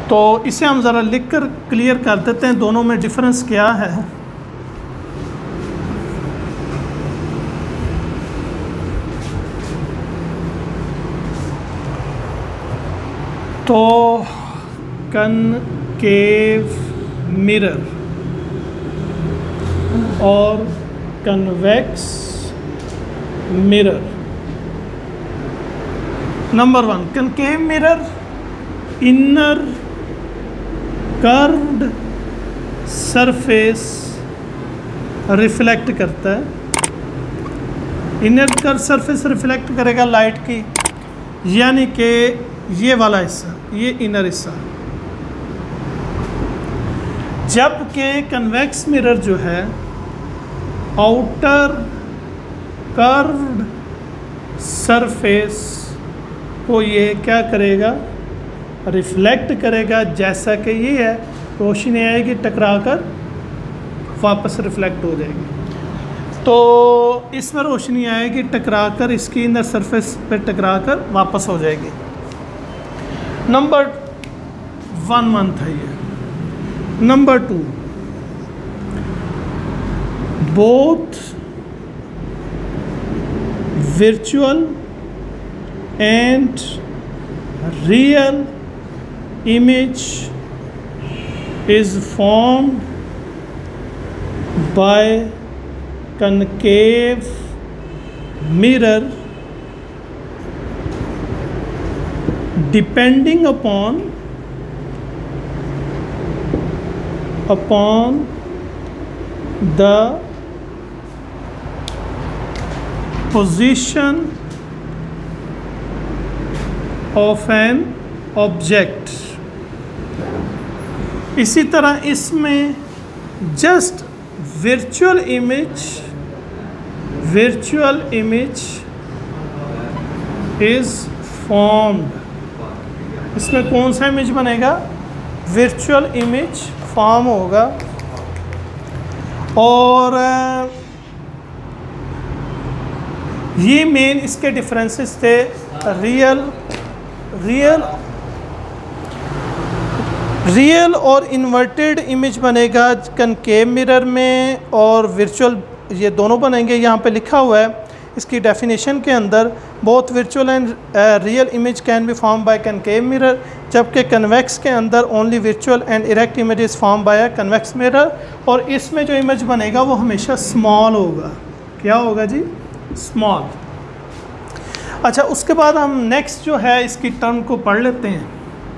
तो इसे हम ज़रा लिख कर क्लियर कर देते हैं दोनों में डिफरेंस क्या है। तो कनकेव मिरर और convex mirror. Number 1, concave mirror inner curved surface reflect करता है। इनर कर्व सरफेस रिफ्लेक्ट करेगा लाइट की, यानी कि ये वाला हिस्सा, ये इनर हिस्सा। जबकि कन्वेक्स मिरर जो है आउटर कर्व्ड सरफेस को ये क्या करेगा, रिफ्लेक्ट करेगा। जैसा कि ये है, रोशनी आएगी टकरा कर वापस रिफ्लेक्ट हो जाएगी। तो इसमें रोशनी आएगी टकरा कर इसकी इनर सरफेस पे टकरा कर वापस हो जाएगी। नंबर 1 था ये। Number 2, both virtual and real image is formed by concave mirror depending upon the position of an object। इसी तरह इसमें just virtual image is formed। इसमें कौन सा इमेज बनेगा, virtual image फॉर्म होगा। और ये मेन इसके डिफरेंसेस थे। रियल और इन्वर्टेड इमेज बनेगा कनकेव मिरर में, और वर्चुअल ये दोनों बनेंगे। यहाँ पे लिखा हुआ है इसकी डेफिनेशन के अंदर, both virtual and real image can be form by concave mirror, जबकि कन्वेक्स के अंदर only virtual and erect image is form by a convex mirror. और इसमें जो इमेज बनेगा वो हमेशा स्मॉल होगा। क्या होगा जी, स्मॉल। अच्छा, उसके बाद हम नेक्स्ट जो है इसकी टर्म को पढ़ लेते हैं।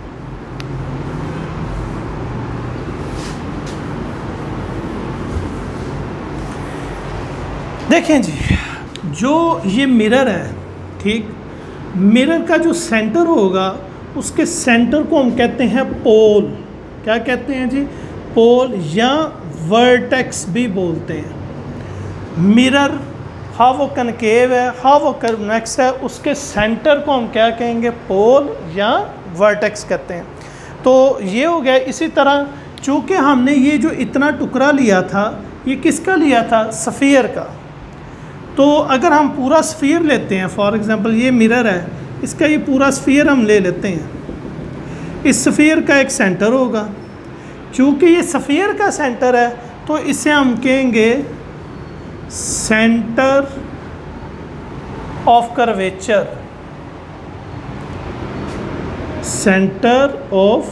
देखें जी, जो ये मिरर है, ठीक, मिरर का जो सेंटर होगा उसके सेंटर को हम कहते हैं पोल। क्या कहते हैं जी, पोल, या वर्टेक्स भी बोलते हैं। मिरर हाँ वो कनकेव है, हाँ वो कन्वेक्स है, उसके सेंटर को हम क्या कहेंगे, पोल या वर्टेक्स कहते हैं। तो ये हो गया। इसी तरह चूँकि हमने ये जो इतना टुकड़ा लिया था, ये किसका लिया था, सफ़ियर का। तो अगर हम पूरा स्फीयर लेते हैं, फॉर एग्ज़ाम्पल ये मिरर है, इसका ये पूरा स्फीयर हम ले लेते हैं। इस स्फीयर का एक सेंटर होगा। चूँकि ये स्फीयर का सेंटर है तो इसे हम कहेंगे centre of curvature. Centre of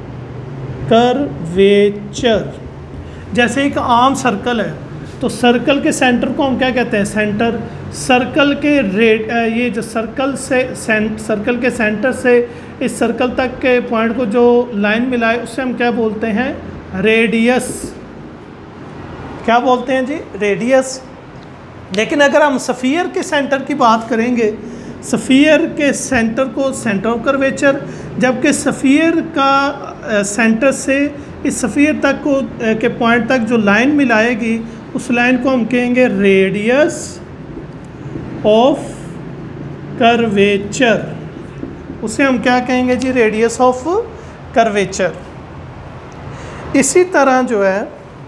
curvature. जैसे एक आम सर्कल है तो सर्कल के सेंटर को हम क्या कहते हैं, सेंटर। सर्कल के ये जो सर्कल के सेंटर से इस सर्कल तक के पॉइंट को जो लाइन मिलाए उसे हम क्या बोलते हैं, रेडियस। क्या बोलते हैं जी, रेडियस। लेकिन अगर हम सफ़ियर के सेंटर की बात करेंगे, सफ़ियर के सेंटर को सेंटर ऑफ कर्वेचर, जबकि सफ़ियर का सेंटर से इस सफ़ियर तक को के पॉइंट तक जो लाइन मिलाएगी उस लाइन को हम कहेंगे रेडियस ऑफ कर्वेचर। उसे हम क्या कहेंगे जी, रेडियस ऑफ कर्वेचर। इसी तरह जो है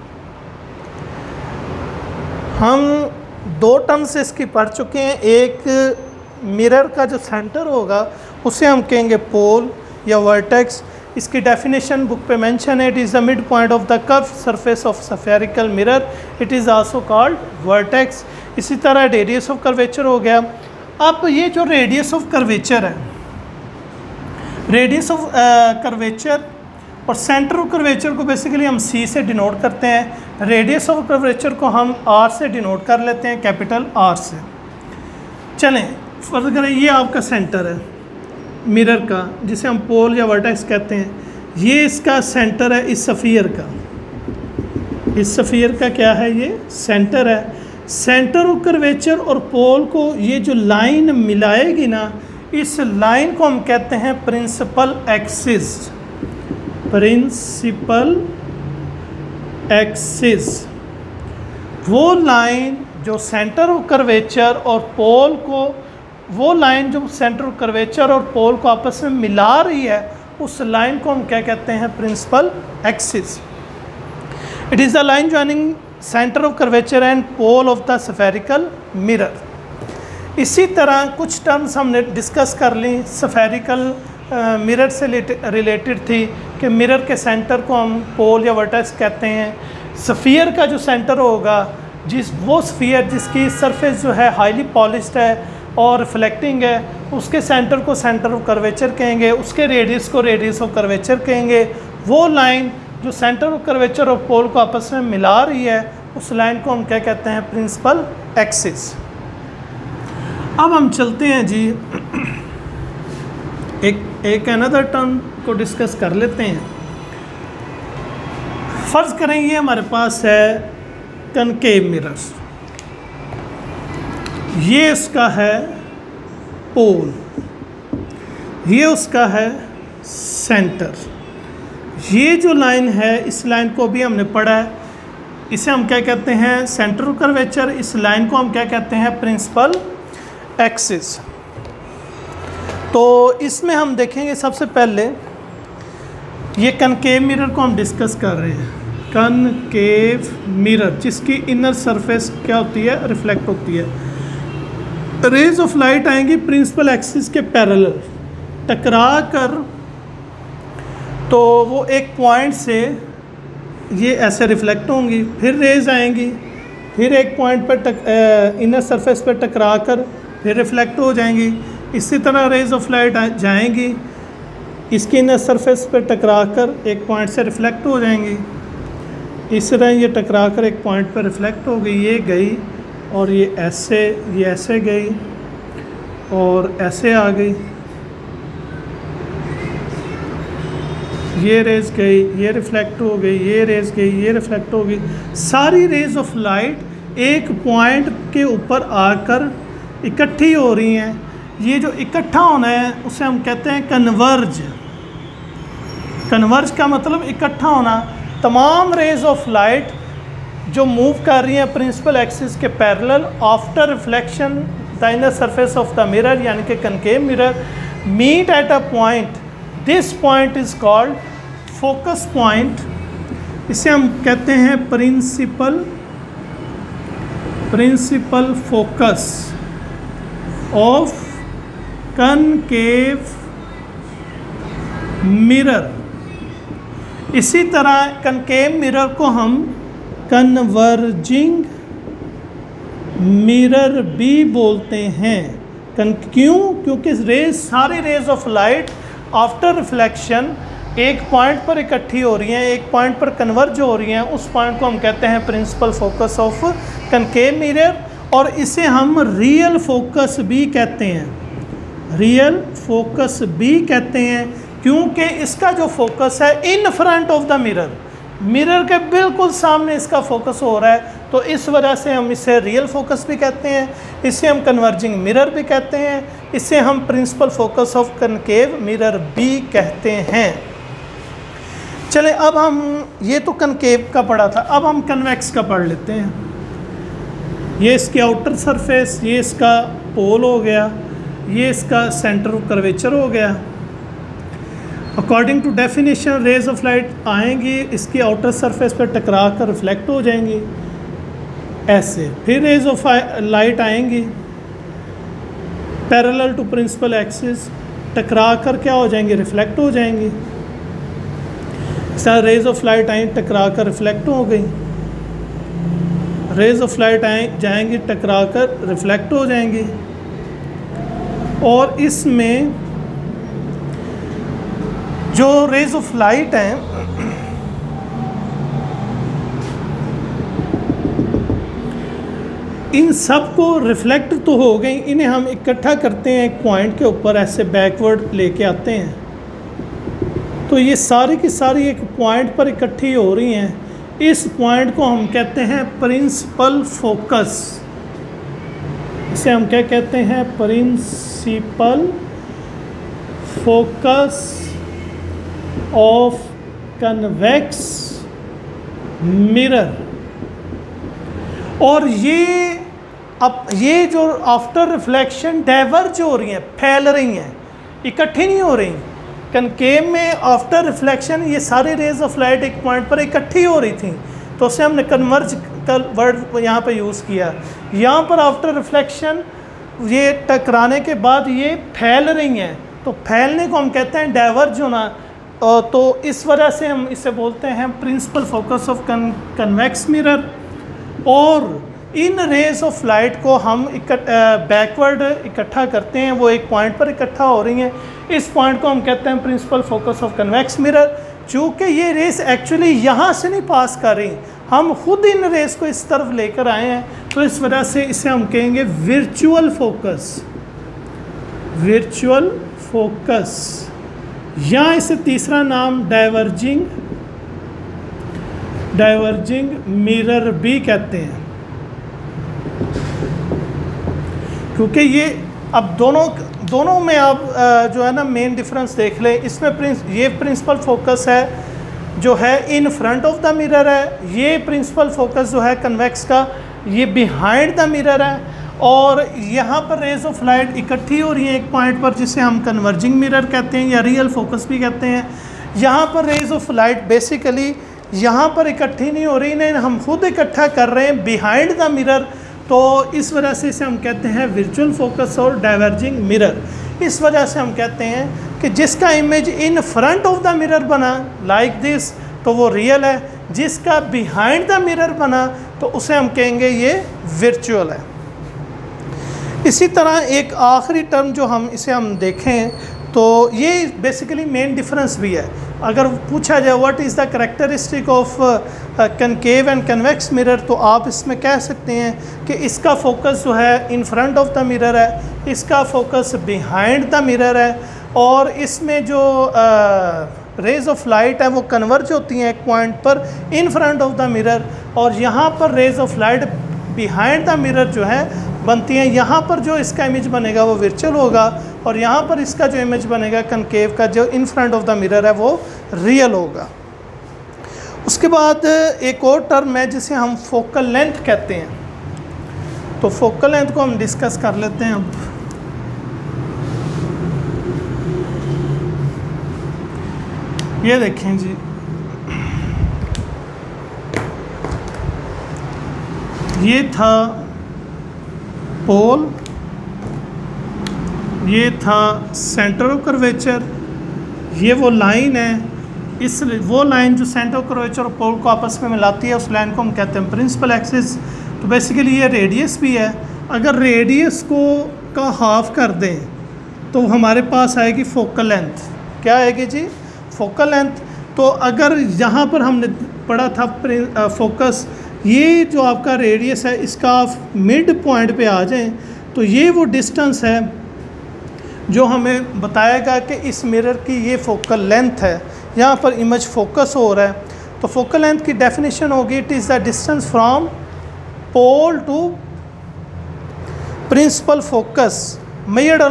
हम दो टर्म्स इसकी पढ़ चुके हैं। एक मिरर का जो सेंटर होगा उसे हम कहेंगे पोल या वर्टेक्स। इसकी डेफिनेशन बुक पे मेंशन है, it is the mid point of the curve surface of spherical mirror, it is also called vertex. इसी तरह रेडियस ऑफ कर्वेचर हो गया। अब ये जो रेडियस ऑफ कर्वेचर है, रेडियस ऑफ कर्वेचर और सेंटर ऑफ कर्वेचर को बेसिकली हम सी से डिनोट करते हैं, रेडियस ऑफ कर्वेचर को हम आर से डिनोट कर लेते हैं, कैपिटल आर से। चलें फर्ज करें, ये आपका सेंटर है मिरर का, जिसे हम पोल या वर्टेक्स कहते हैं, ये इसका सेंटर है इस सफ़ियर का, इस सफ़ियर का क्या है, ये सेंटर है। सेंटर ऑफ कर्वेचर और पोल को ये जो लाइन मिलाएगी ना, इस लाइन को हम कहते हैं प्रिंसिपल एक्सिस, प्रिंसिपल एक्सिस। वो लाइन जो सेंटर ऑफ कर्वेचर और पोल को, वो लाइन जो सेंटर ऑफ कर्वेचर और पोल को आपस में मिला रही है, उस लाइन को हम क्या कहते हैं, principal axis. It is the line joining centre of curvature and pole of the spherical mirror. इसी तरह कुछ टर्म्स हमने डिस्कस कर ली स्फेरिकल मिरर से रिलेटेड थी कि मिरर के सेंटर को हम पोल या वर्टेक्स कहते हैं। स्फीयर का जो सेंटर होगा, वो स्फीयर जिसकी सरफेस जो है हाईली पॉलिश्ड है और रिफ्लेक्टिंग है, उसके सेंटर को सेंटर ऑफ कर्वेचर कहेंगे, उसके रेडियस को रेडियस ऑफ कर्वेचर कहेंगे। वो लाइन जो सेंटर ऑफ कर्वेचर और पोल को आपस में मिला रही है, उस लाइन को हम क्या कहते हैं, प्रिंसिपल एक्सिस। अब हम चलते हैं जी, एक अनदर टर्म को डिस्कस कर लेते हैं। फ़र्ज़ करें ये हमारे पास है कनकेव मिरर्स, ये इसका है पोल, ये उसका है सेंटर। ये जो लाइन है, इस लाइन को भी हमने पढ़ा है, इसे हम क्या कहते हैं, सेंटर ऑफ कर्वेचर। इस लाइन को हम क्या कहते हैं, प्रिंसिपल एक्सिस। तो इसमें हम देखेंगे सबसे पहले ये कनकेव मिरर को हम डिस्कस कर रहे हैं। कनकेव मिरर जिसकी इनर सरफेस क्या होती है, रिफ्लेक्ट होती है। रेज ऑफ लाइट आएंगी प्रिंसिपल एक्सिस के पैरेलल टकरा कर, तो वो एक पॉइंट से ये ऐसे रिफ्लेक्ट होंगी, फिर रेज आएंगी, फिर एक पॉइंट पर इनर सरफेस पर टकरा कर फिर रिफ्लेक्ट हो जाएंगी। इसी तरह रेज ऑफ लाइट जाएंगी, इसकी इनर सरफेस पर टकरा कर एक पॉइंट से रिफ्लेक्ट हो जाएंगी। इस तरह ये टकरा कर एक पॉइंट पर रिफ्लेक्ट हो गई, ये गई और ये ऐसे गई और ऐसे आ गई, ये रेज गई, ये रिफ्लेक्ट हो गई, ये रेज गई, ये रिफ्लेक्ट हो गई। सारी रेज ऑफ लाइट एक पॉइंट के ऊपर आकर इकट्ठी हो रही हैं। ये जो इकट्ठा होना है उसे हम कहते हैं कन्वर्ज। कन्वर्ज का मतलब इकट्ठा होना। तमाम रेज ऑफ लाइट जो मूव कर रही हैं प्रिंसिपल एक्सिस के parallel after reflection the inner surface of the mirror, यानी कि concave mirror, meet at a point. This point is called focus point. इसे हम कहते हैं principal focus of concave mirror. इसी तरह कनकेव मिरर को हम कन्वर्जिंग मिरर भी बोलते हैं। क्यों? क्योंकि रेज, सारी rays of light after reflection एक पॉइंट पर इकट्ठी हो रही हैं, एक पॉइंट पर कन्वर्ज हो रही हैं। उस पॉइंट को हम कहते हैं principal focus of concave mirror, और इसे हम रियल फोकस भी कहते हैं। रियल फोकस भी कहते हैं क्योंकि इसका जो फोकस है in front of the mirror, mirror के बिल्कुल सामने इसका फोकस हो रहा है, तो इस वजह से हम इसे रियल फोकस भी कहते हैं। इसे हम कन्वर्जिंग मिरर भी कहते हैं, इसे हम principal focus of concave mirror भी कहते हैं। चले, अब हम ये तो कनकेव का पढ़ा था, अब हम कन्वेक्स का पढ़ लेते हैं। ये इसकी आउटर सरफेस, ये इसका पोल हो गया, ये इसका सेंटर ऑफ कर्वेचर हो गया। According to definition rays of light आएंगी, इसकी आउटर सरफेस पर टकरा कर रिफ्लेक्ट हो जाएंगी ऐसे, फिर रेज ऑफ लाइट आएंगी पैरेलल टू प्रिंसिपल एक्सिस, टकरा कर क्या हो जाएंगी, रिफ्लेक्ट हो जाएंगी। सर रेज ऑफ लाइट आई, टकरा कर रिफ्लेक्ट हो गई, रेज ऑफ लाइट आए जाएंगी टकरा कर रिफ्लेक्ट हो जाएंगी। और इसमें जो रेज ऑफ लाइट हैं इन सब को रिफ्लेक्ट तो हो गई, इन्हें हम इकट्ठा करते हैं एक पॉइंट के ऊपर, ऐसे बैकवर्ड लेके आते हैं, तो ये सारी की सारी एक पॉइंट पर इकट्ठी हो रही हैं। इस पॉइंट को हम कहते हैं प्रिंसिपल फोकस। इसे हम क्या कहते हैं? Principal focus of convex mirror. और ये जो आफ्टर रिफ्लेक्शन डाइवर्ज हो रही हैं, फैल रही हैं, इकट्ठी नहीं हो रही। कनकेव में आफ्टर रिफ्लेक्शन ये सारी रेज ऑफ लाइट एक पॉइंट पर इकट्ठी हो रही थी, तो उसे हमने कन्वर्ज का वर्ड यहाँ पे यूज़ किया। यहाँ पर आफ्टर रिफ्लेक्शन ये टकराने के बाद ये फैल रही हैं, तो फैलने को हम कहते हैं डाइवर्ज होना। तो इस वजह से हम इसे बोलते हैं principal focus of convex mirror. और इन रेज ऑफ लाइट को हम बैकवर्ड इकट्ठा करते हैं, वो एक पॉइंट पर इकट्ठा हो रही हैं। इस पॉइंट को हम कहते हैं principal focus of convex mirror. चूँकि ये रेस एक्चुअली यहाँ से नहीं पास कर रही, हम खुद इन रेस को इस तरफ लेकर आए हैं, तो इस वजह से इसे हम कहेंगे विर्चुअल फोकस। विर्चुअल फोकस, या इसे तीसरा नाम डाइवर्जिंग मिरर भी कहते हैं। क्योंकि ये अब दोनों में आप जो है ना मेन डिफरेंस देख लें। इसमें ये प्रिंसिपल फोकस है जो है in front of the mirror है, ये प्रिंसिपल फोकस जो है कन्वेक्स का ये बिहाइंड द मिरर है। और यहाँ पर रेज ऑफ लाइट इकट्ठी हो रही है एक पॉइंट पर, जिसे हम कन्वर्जिंग मिरर कहते हैं या रियल फोकस भी कहते हैं। यहाँ पर रेज ऑफ लाइट बेसिकली यहाँ पर इकट्ठी नहीं हो रही, इन्हें हम खुद इकट्ठा कर रहे हैं बिहाइंड द मिरर, तो इस वजह से इसे हम कहते हैं विर्चुअल फोकस और डाइवर्जिंग मिरर। इस वजह से हम कहते हैं कि जिसका image in front of the mirror बना लाइक दिस, तो वो रियल है। जिसका बिहाइंड द मिरर बना, तो उसे हम कहेंगे ये विर्चुअल है। इसी तरह एक आखिरी टर्म जो हम देखें, तो ये बेसिकली मेन डिफरेंस भी है। अगर पूछा जाए what is the characteristic of concave and convex mirror, तो आप इसमें कह सकते हैं कि इसका फोकस जो है in front of the mirror है, इसका फोकस बिहाइंड द मिरर है, और इसमें जो रेज ऑफ लाइट है वो कन्वर्ज होती हैं एक पॉइंट पर in front of the mirror, और यहाँ पर rays of light behind the mirror जो है बनती हैं। यहाँ पर जो इसका इमेज बनेगा वो विर्चुअल होगा, और यहाँ पर इसका जो इमेज बनेगा कनकेव का जो in front of the mirror है वो रियल होगा। उसके बाद एक और टर्म है जिसे हम फोकल लेंथ कहते हैं, तो फोकल लेंथ को हम डिस्कस कर लेते हैं अब। ये देखें जी, ये था पोल, ये था सेंटर ऑफ कर्वेचर, ये वो लाइन है, वो लाइन जो सेंटर ऑफ कर्वेचर और पोल को आपस में मिलाती है, उस लाइन को हम कहते हैं प्रिंसिपल एक्सिस। तो बेसिकली ये रेडियस भी है। अगर रेडियस का हाफ कर दें तो हमारे पास आएगी फोकल लेंथ। क्या आएगी जी? Focal length. तो अगर यहाँ पर हमने पढ़ा था फोकस, ये जो आपका रेडियस है इसका आप मिड पॉइंट पे आ जाएं, तो ये वो डिस्टेंस है जो हमें बताएगा कि इस मिरर की ये फोकल लेंथ है। यहाँ पर इमेज फोकस हो रहा है, तो फोकल लेंथ की डेफिनेशन होगी it is the distance from pole to principal focus measured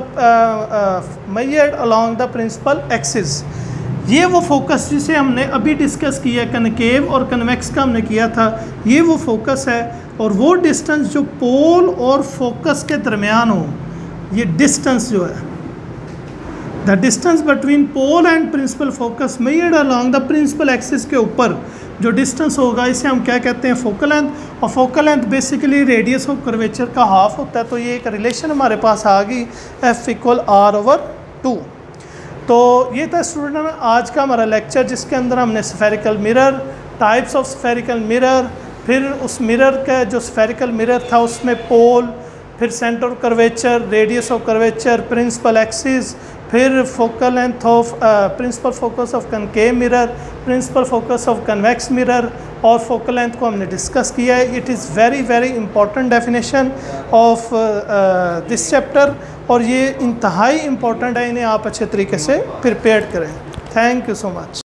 along the principal axis. ये वो फोकस जिसे हमने अभी डिस्कस किया, कनकेव और कन्वेक्स का हमने किया था, ये वो फोकस है। और वो डिस्टेंस जो पोल और फोकस के दरमियान हो, ये डिस्टेंस जो है, the distance between pole and principal focus measured along the principal axis के ऊपर जो डिस्टेंस होगा, इसे हम क्या कहते हैं? Focal length. और focal length basically radius of curvature का हाफ होता है। तो ये एक रिलेशन हमारे पास आ गई, F = R/2। तो ये था स्टूडेंट आज का हमारा लेक्चर, जिसके अंदर हमने spherical mirror, types of spherical mirror, फिर उस मिरर का जो स्फेरिकल मिरर था उसमें पोल, फिर centre of curvature, radius of curvature, principal axis, फिर focal length of principal focus of concave mirror, principal focus of convex mirror और focal length को हमने डिस्कस किया है। It is very very important definition of this chapter, और ये इंतहाई important है, इन्हें आप अच्छे तरीके से प्रिपेयर करें। Thank you so much.